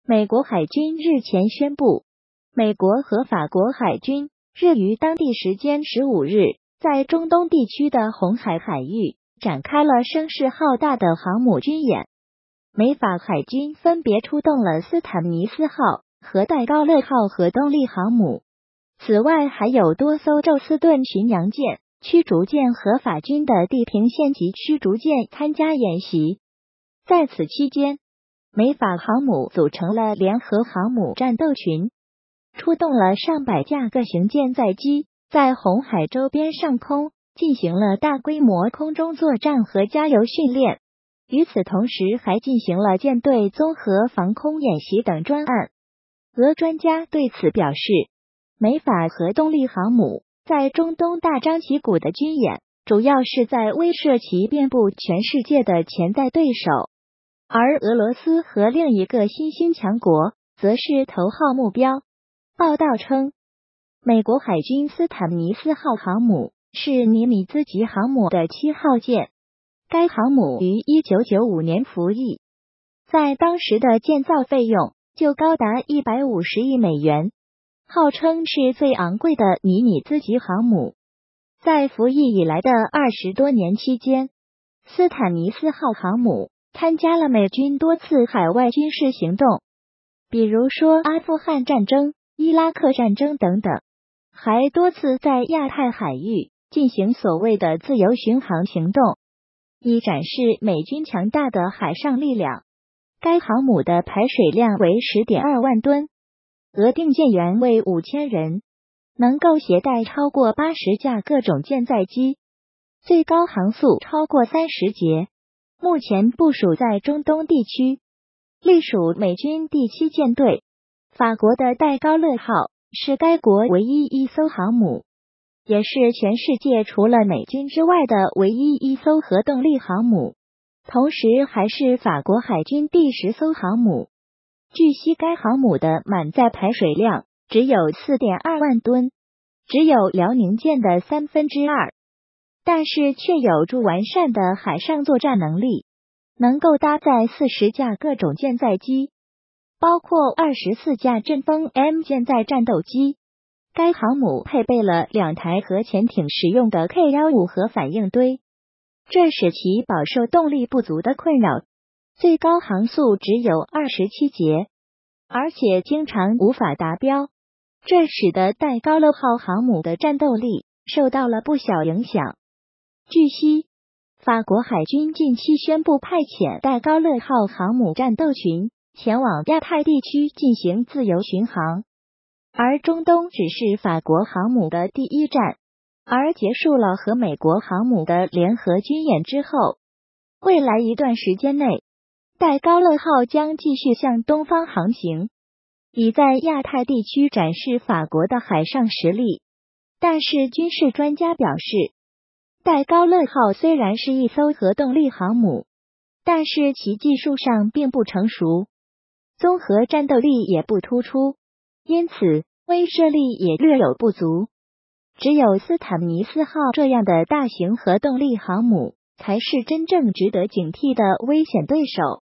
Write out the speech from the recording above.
美国海军日前宣布，美国和法国海军日于当地时间15日，在中东地区的红海海域展开了声势浩大的航母军演。美法海军分别出动了斯坦尼斯号和戴高乐号核动力航母，此外还有多艘宙斯盾巡洋舰、驱逐舰和法军的地平线级驱逐舰参加演习。在此期间，美法航母组成了联合航母战斗群，出动了上百架各型舰载机，在红海周边上空进行了大规模空中作战和加油训练。与此同时，还进行了舰队综合防空演习等专案。俄专家对此表示，美法核动力航母在中东大张旗鼓的军演，主要是在威慑其遍布全世界的潜在对手，而俄罗斯和另一个新兴强国则是头号目标。报道称，美国海军斯坦尼斯号航母是尼米兹级航母的7号舰，该航母于1995年服役，在当时的建造费用就高达150亿美元，号称是最昂贵的尼米兹级航母。在服役以来的20多年期间，斯坦尼斯号航母参加了美军多次海外军事行动，比如说阿富汗战争、伊拉克战争等等，还多次在亚太海域进行所谓的自由巡航行动，以展示美军强大的海上力量。该航母的排水量为 10.2 万吨，额定舰员为5000人，能够携带超过80架各种舰载机，最高航速超过30节。目前部署在中东地区，隶属美军第7舰队。法国的戴高乐号是该国唯一一艘航母，也是全世界除了美军之外的唯一一艘核动力航母，同时还是法国海军第10艘航母。据悉，该航母的满载排水量只有 4.2 万吨，只有辽宁舰的2/3，但是却有着完善的海上作战能力，能够搭载40架各种舰载机，包括24架阵风 M 舰载战斗机。该航母配备了2台核潜艇使用的 K-15核反应堆，这使其饱受动力不足的困扰，最高航速只有27节，而且经常无法达标，这使得戴高乐号航母的战斗力受到了不小影响。据悉，法国海军近期宣布派遣戴高乐号航母战斗群前往亚太地区进行自由巡航，而中东只是法国航母的第一站。而结束了和美国航母的联合军演之后，未来一段时间内，戴高乐号将继续向东方航行，以在亚太地区展示法国的海上实力。但是军事专家表示，戴高乐号虽然是一艘核动力航母，但是其技术上并不成熟，综合战斗力也不突出，因此威慑力也略有不足。只有斯坦尼斯号这样的大型核动力航母才是真正值得警惕的危险对手。